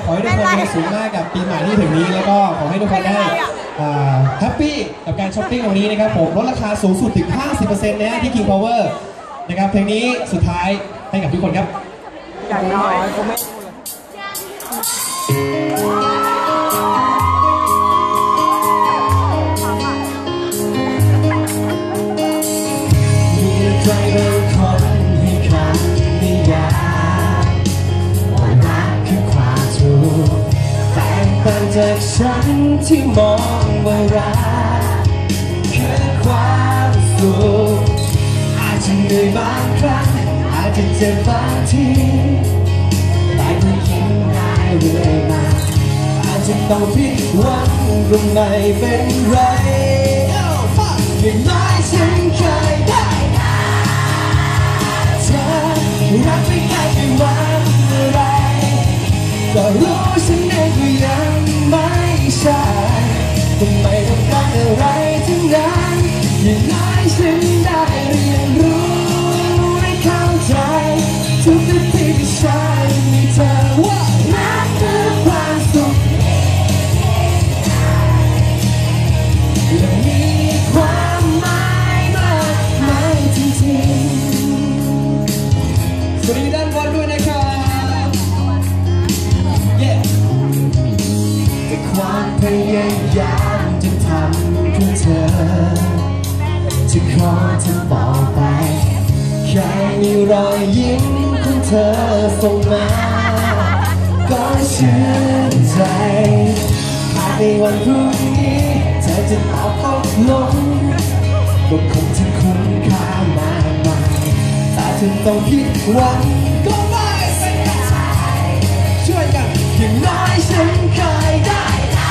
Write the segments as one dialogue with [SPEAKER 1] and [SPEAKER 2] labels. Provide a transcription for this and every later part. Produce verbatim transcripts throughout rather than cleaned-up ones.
[SPEAKER 1] ขอให้ทุกคนมีสุขมากกับปีใหม่ที่ถึงนี้แล้วก็ขอให้ทุกคนได้แฮปปี้กับการช้อปปิ้งวันนี้นะครับผมลดราคาสูงสุดถึง ห้าสิบเปอร์เซ็นต์ นะที่ King Power นะครับเพลงนี้สุดท้ายให้กับทุกคนครับอย่างน้อยก็ไม่จากฉันที่มองว่ารักคือความสุขอาจจะเหนื่อยบางครั้งอาจจะเจ็บบางทีแต่ก็ยิ้มได้เรื่อยมาอาจจะต้องผิดหวังก็ไม่เป็นไรอย่างน้อยฉันเคยได้เธอรักไม่ได้ไม่หวังอะไรก็รู้ฉันเองก็ยังไม่ใช่ก็ไม่ต้องการอะไรทั้งนั้นอย่างน้อยฉันได้เรียนรู้ได้เข้าใจทุกนาทีที่ฉันมีเธอว่ารักคือความสุขและมีความหมายมากมายจริงๆสวัสดีด้านบนด้วยนะครับความพยายามจะทำเพื่อเธอจะขอเธอต่อไปแค่มีรอยยิ้มของเธอส่งมาก็ชื่นใจหากในวันพรุ่งนี้เธอจะตอบตกลงก็คงจะคุ้มค่ามากมายถ้าเธอต้องผิดหวังก็ไม่เป็นไรช่วยกันอย่างน้อยฉันเคยได้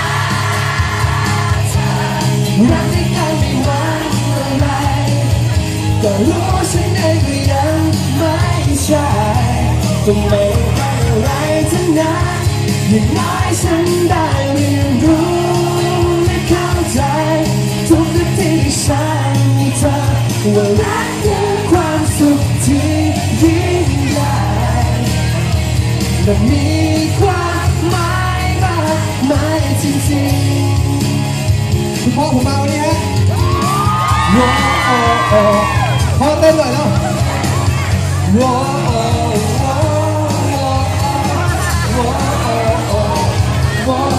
[SPEAKER 1] รักที่ใครไม่หวังอะไรก็รู้ฉันเองก็ยังไม่ใช่ก็ไม่ได้อะไรทั้งนั้นอย่างน้อยฉันได้เรียนรู้และเข้าใจทุกนาทีที่ฉันมีเธอว่ารักคือความสุขที่ยิ่งใหญ่และมีความหมายมากมายจริงๆคุณพ่อผมมาวันนี้ฮะว้าวพ่อเต้นหน่อยแล้วว้าวว้าวว้าวว้าว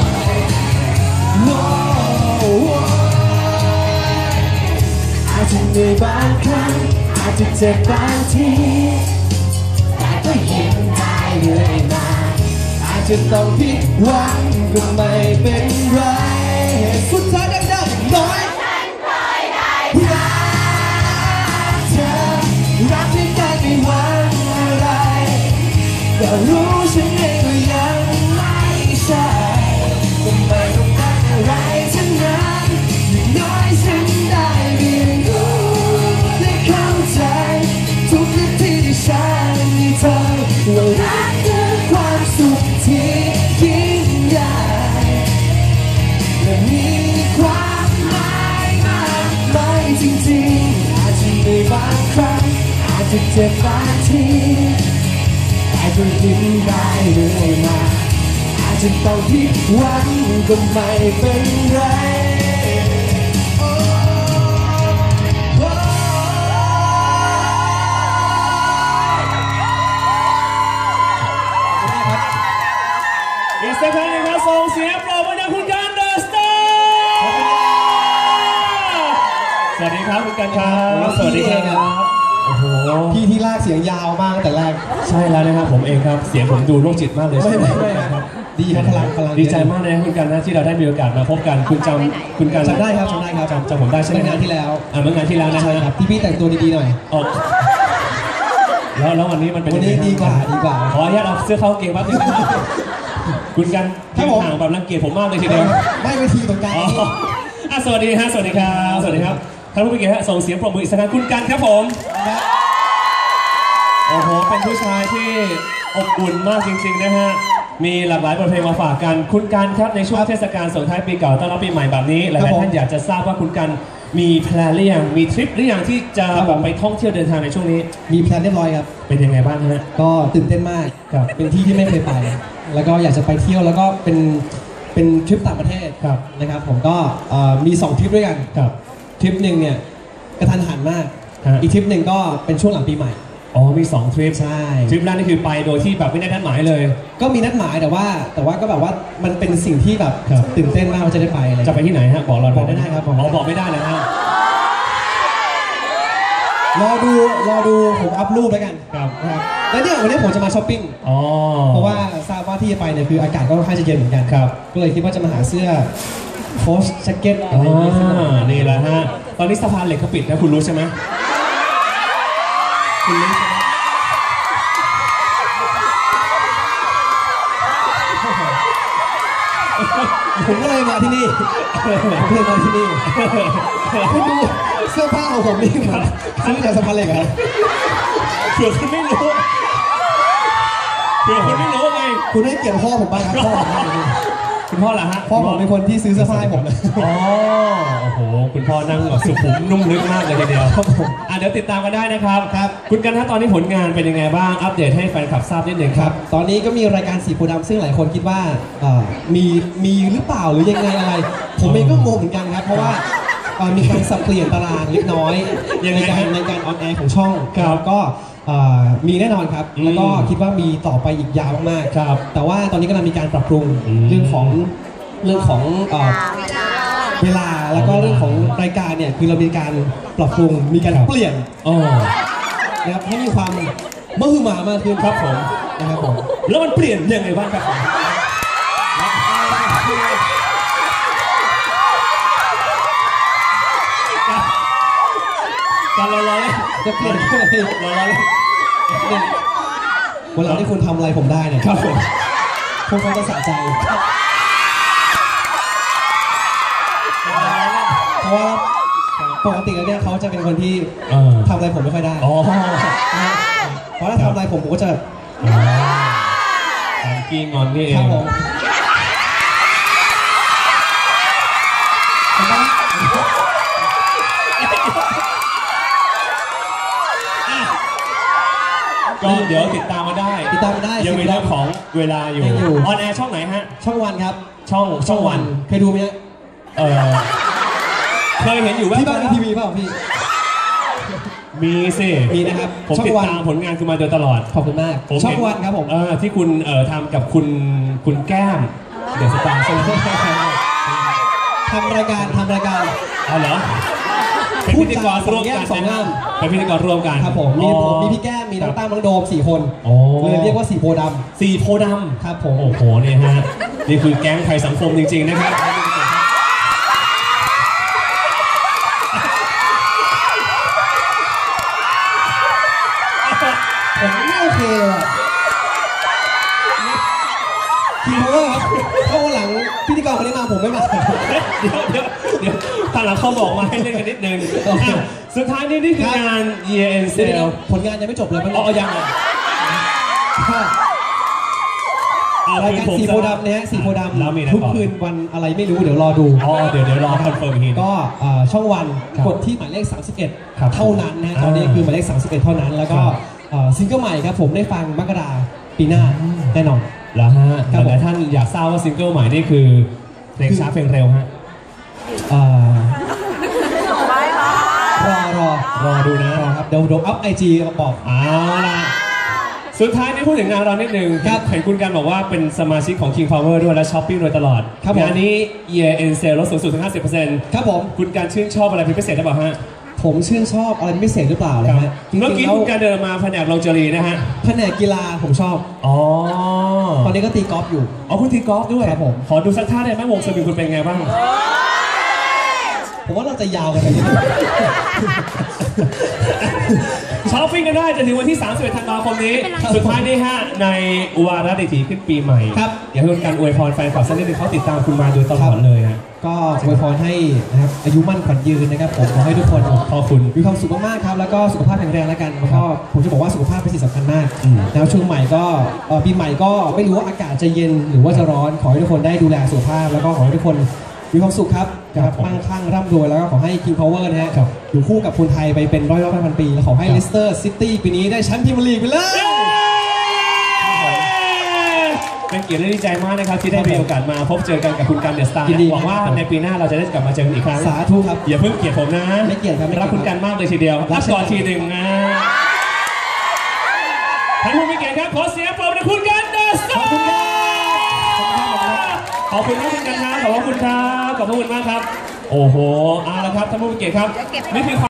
[SPEAKER 1] ว้าวอาจจะเหนื่อยบางครั้งอาจจะเจ็บบางทีแต่ก็ยิ้มได้เรื่อยมาอาจจะต้องผิดหวังก็ไม่เป็นไรสุดท้ายดังๆน้อยฉันเคยได้รักเธอรักที่ใจไม่หวังอะไรก็รู้ฉันเองก็ยังไม่ใช่ก็ไม่ต้องการอะไรทั้งนั้นอย่างน้อยฉันได้เรียนรู้และเข้าใจทุกนาทีที่ฉันมีเธอว่ารักคือความสุขที่ยิ่งใหญ่และมีความหมายมากมายจริงๆอาจจะในบางครั้งอาจจะเจ็บบางทีแต่ก็ยิ้มได้เรื่อยมาอาจจะต้องผิดหวังก็ไม่เป็นไร
[SPEAKER 2] อีกสักครั้งหนึ่งครับส่งเสียงปรบมือดังคุณกันเดอะสตาร์สวัสดีครับคุณกันครับสวัสดีครับโอ้โห
[SPEAKER 1] พี่ที่ลากเสียงยาวมากแต่แรก
[SPEAKER 2] ใช่แล้วนะครับผมเองครับเสียงผมดูโรคจิตมากเลย
[SPEAKER 1] ไม่ไม่ไม่ครับดีครับพลังพลัง
[SPEAKER 2] ดีใจมากเลยคุณกันนะที่เราได้มีโอกาสมาพบกันคุณจำคุณกัน
[SPEAKER 1] จำได้ครับจำได้ครับ
[SPEAKER 2] จำจำผมได้ใช่ไหม
[SPEAKER 1] งานที่แล้ว
[SPEAKER 2] อ่าเมื่องานที่แล้วนะครับ
[SPEAKER 1] พี่พี่แต่งตัวดีๆหน่อย
[SPEAKER 2] แล้วแล้ววันนี้มันเป็น
[SPEAKER 1] วันนี้ดีกว่าดีกว่า
[SPEAKER 2] ขออนุญาตเอาเสื้อเข้าเกงแป๊บนึงนะครับคุณกันที่ห่างแบบรังเกียจผมมากเลยทีเดียว
[SPEAKER 1] ไม่ไปทีตรงกลาง
[SPEAKER 2] อ่ะสวัสดีฮะสวัสดีครับสวัสดีครับท่านผู้มีเกียรติฮะส่งเสียงปรบมืออีกสักครั้งคุณกันครับผมโอ้โหเป็นผู้ชายที่อบอุ่นมากจริงๆนะฮะมีหลากหลายบทเพลงมาฝากกันคุณกันครับในช่วงเทศกาลส่งท้ายปีเก่าต้อนรับปีใหม่แบบนี้หลายๆท่านอยากจะทราบว่าคุณกันมีแพลนหรือยังมีทริปหรือยังที่จะแบบไปท่องเที่ยวเดินทางในช่วงนี้
[SPEAKER 1] มีแพลนเรียบร้อยครับ
[SPEAKER 2] เป็นยังไงบ้างฮะ
[SPEAKER 1] ก็ตื่นเต้นมากครับเป็นที่ที่ไม่เคยไปแล้วก็อยากจะไปเที่ยวแล้วก็เป็นเป็นทริปต่างประเทศนะครับผมก็มีสองทริปด้วยกันทริปหนึ่งเนี่ยกระทันหันมากอีกทริปหนึ่งก็เป็นช่วงหลังปีใหม่
[SPEAKER 2] อ๋อมีสองทริป
[SPEAKER 1] ใช่
[SPEAKER 2] ทริปแรกนี่คือไปโดยที่แบบไม่ได้นัดหมายเลย
[SPEAKER 1] ก็มีนัดหมายแต่ว่าแต่ว่าก็แบบว่ามันเป็นสิ่งที่แบบตื่นเต้นมากว่าจะได้ไปอะไร
[SPEAKER 2] จะไปที่ไหนฮะบอกเรา
[SPEAKER 1] บอกไม่ได้ครับ
[SPEAKER 2] ผมบอกไม่ได้นะฮะ
[SPEAKER 1] รอดูรอดูผมอัพรูปแล้วกันครับแล้วเนี่ยวันนี้ผมจะมาช้อปปิ้งเพราะว่าทราบว่าที่จะไปเนี่ยคืออากาศก็ค่อนข้างจะเย็นเหมือนกันครับก็เลยคิดว่าจะมาหาเสื้อโค้ชแจ็คเก็ตอะไรอย่างนี้
[SPEAKER 2] นี่แหละฮะตอนนี้สะพานเหล็กเขาปิดนะคุณรู้ใช่ไหมคุณรู้ใช่ไหม
[SPEAKER 1] ผมก็เลยมาที่นี่ผมก็เลยมาที่นี่คุณดูเสื้อผ้าของผมนี่ครับซื้อจากสะพานเหล็กครับ
[SPEAKER 2] เผื่อคุณไม่รู้เผื่อคุณไม่รู้ไง
[SPEAKER 1] คุณให้เกียรติพ่อผมบ้างครับพ่อ
[SPEAKER 2] คุณพ่อเหรอฮะ
[SPEAKER 1] พ่อผมเป็นคนที่ซื้อเสื้อผ้าให้ผม
[SPEAKER 2] อ๋อโอ้โหคุณพ่อนั่งแบบสุขุมนุ่มลึกมากเลยทีเดียวครับผมอ่ะเดี๋ยวติดตามกันได้นะครับครับคุณกันนะตอนนี้ผลงานเป็นยังไงบ้างอัปเดตให้แฟนคลับทราบนิดหนึ่งครับ
[SPEAKER 1] ตอนนี้ก็มีรายการสีโพธิ์ดำซึ่งหลายคนคิดว่ามีมีหรือเปล่าหรือยังไงอะไรผมเองก็งงเหมือนกันครับเพราะว่ามีการสับเปลี่ยนตารางเล็กน้อยในการในการออนแอร์ของช่องครับก็มีแน่นอนครับแล้วก็คิดว่ามีต่อไปอีกยาวมากครับแต่ว่าตอนนี้กำลังมีการปรับปรุงเรื่องของเรื่องของเวลาแล้วก็เรื่องของรายการเนี่ยคือเรามีการปรับปรุงมีการเปลี่ยนนะครับให้มีความมหึมามากขึ้นครับผมนะครับผม
[SPEAKER 2] แล้วมันเปลี่ยนยังไงบ้างครับการรอรอเลย
[SPEAKER 1] จะเปลี่ยนอะไร
[SPEAKER 2] รอรอเลย
[SPEAKER 1] เวลาที่คุณทำอะไรผมได้เนี่ย
[SPEAKER 2] ครับผม
[SPEAKER 1] ผมก็จะสะใจเพราะว่าปกติแล้วเนี่ยเขาจะเป็นคนที่ทำอะไรผมไม่ค่อยได้เพราะถ้าทำอะไรผมผมก็จะ
[SPEAKER 2] ทำกี้งอนนี่เองก็เดี๋ยวติดตามมาได้
[SPEAKER 1] ติดตามมาได้
[SPEAKER 2] ยังมีเรื่องของเวลาอยู่ออนแอร์ช่องไหนฮะ
[SPEAKER 1] ช่องวันครับ
[SPEAKER 2] ช่องช่องวัน
[SPEAKER 1] เคยดูไหมฮะ
[SPEAKER 2] เออเคยเห็นอยู่ว่า
[SPEAKER 1] ที่บ้านมีทีวีเปล่าพี่
[SPEAKER 2] มีสิ
[SPEAKER 1] มีนะครับ
[SPEAKER 2] ผมติดตามผลงานคุณมาโดยตลอด
[SPEAKER 1] ขอบคุณมากช่องวันครับผม
[SPEAKER 2] เออที่คุณเอ่อทำกับคุณคุณแก้มเดอะสตาร์ใช่ไหม
[SPEAKER 1] ทำรายการทำรายการ
[SPEAKER 2] เอาเหรอเป็นพิธีกรร่วมกัน
[SPEAKER 1] สองงาน
[SPEAKER 2] เป็นพิธีกรร่วมกัน
[SPEAKER 1] ครับผมมีผมมีพี่แก้มมีน้องตั้มน้องโดมสี่คนเลยเรียกว่าสี่โพดำ
[SPEAKER 2] สี่โพด
[SPEAKER 1] ำครับผม
[SPEAKER 2] โอ้โหเนี่ยฮะนี่คือแก๊งไทยสังคมจริงๆนะครับ
[SPEAKER 1] ผมไม่โอเคเลยทีเพราะว่าเพราะว่าหลังพิธีกรคนนี้มาผมไม่มา
[SPEAKER 2] เดี๋ยวเดี๋ยวเดี๋ยวทางหลังเขาบอกมาให้เล่นกันนิดนึงสุดท้ายนี่นี่คืองาน Year End Sale
[SPEAKER 1] ผลงานยังไม่จบเลย
[SPEAKER 2] อ๋อยัง
[SPEAKER 1] รายการสีโพดำเนี่ยสีโพดำทุกคืนวันอะไรไม่รู้เดี๋ยวรอดู
[SPEAKER 2] อ๋อเดี๋ยวเดี๋ยวรอคอนเฟิร์มอีกที
[SPEAKER 1] ก็ช่องวันกดที่หมายเลขสามสิบเอ็ดเท่านั้นนะตอนนี้คือหมายเลขสามสิบเอ็ดเท่านั้นแล้วก็ซิงเกิลใหม่ครับผมได้ฟังมกราปีหน้าแน่นอน
[SPEAKER 2] แล้วฮะแต่ท่านอยากทราบว่าซิงเกิลใหม่นี่คือเพลงช้าเพลงเร็วฮะ
[SPEAKER 1] รอรอ
[SPEAKER 2] รอดูนะ
[SPEAKER 1] ครับเดี๋ยวเดี๋ยวอัพไอจีมาบอก
[SPEAKER 2] เอาล่ะสุดท้ายนี่พูดถึงงานเรานิดนึงเห็นคุณกันบอกว่าเป็นสมาชิกของ King Power ด้วยและช้อปปิ้งโดยตลอดงานนี้ Year End Sale ลดสูงสุดถึง ห้าสิบเปอร์เซ็นต์
[SPEAKER 1] ครับผม
[SPEAKER 2] คุณการชื่นชอบอะไรเป็นพิเศษหรือเปล่าฮะ
[SPEAKER 1] ผมชื่นชอบอะไรพิเศษหรือเปล่าเลยฮะ
[SPEAKER 2] เมื่อกี้คุณการเดินมาแผนกลงจรีนะฮะ
[SPEAKER 1] แผนกกีฬาผมชอบ
[SPEAKER 2] อ๋อ
[SPEAKER 1] ตอนนี้ก็ตีกอล์ฟอยู่
[SPEAKER 2] อ๋อคุณตีกอล์ฟด้วย
[SPEAKER 1] ครับผม
[SPEAKER 2] ขอดูสักท่าได้ไหมวงสวิงคุณเป็นไงบ้าง
[SPEAKER 1] ผมว่าเราจะยาวกันไปนิดนึง
[SPEAKER 2] ช้อปปิ้งกันได้จนถึงวันที่สามสิบเอ็ดธันวาคมนี้สุดท้ายนี้ฮะในวาระดิถีขึ้นปีใหม่
[SPEAKER 1] ครับ
[SPEAKER 2] อยากให้คุณการอวยพรแฟนคลับสักนิดนึงเขาติดตามคุณมาโดยตลอดเลยฮะ
[SPEAKER 1] ก็อวยพรให้นะครับอายุมั่นขวัญยืนนะครับผมขอให้ทุกคน
[SPEAKER 2] ขอบคุณ
[SPEAKER 1] มีความสุขมากๆครับแล้วก็สุขภาพแข็งแรงแล้วกันแล้วก็ผมจะบอกว่าสุขภาพเป็นสิ่งสำคัญมากแล้วช่วงใหม่ก็ปีใหม่ก็ไม่รู้ว่าอากาศจะเย็นหรือว่าจะร้อนขอให้ทุกคนได้ดูแลสุขภาพแล้วก็ขอให้ทุกคนมีความสุขครับนะครับมั่งคั่งร่ำรวยแล้วก็ขอให้ King Power นะฮะอยู่คู่กับคนไทยไปเป็นร้อยร้อยพันปีแล้วขอให้เลสเตอร์ซิตี้ปีนี้ได้แชมป์พรีเมียร์ลีกไปเลย
[SPEAKER 2] เป็นเกียรติและดีใจมากนะครับที่ได้มีโอกาสมาพบเจอกันกับคุณกันเดอะสตาร์หวังว่าในปีหน้าเราจะได้กลับมาเจอกันอีกครั้ง
[SPEAKER 1] สาธุครับ
[SPEAKER 2] อย่าเพิ่งเกลียดผมนะ
[SPEAKER 1] ไม่เกลียดครับ
[SPEAKER 2] รักคุณกันมากเลยทีเดียวรักก่อนทีหนึ่งนะท่านผู้มีเกียรติครับขอเสียงปรบมือให้คุณกันเดอะสตาร์ขอบคุณมากคุณกันครับขอบคุณครับขอบคุณมากครับโอ้โหเอาละครับท่านผู้มีเกียรติครับนี่คือ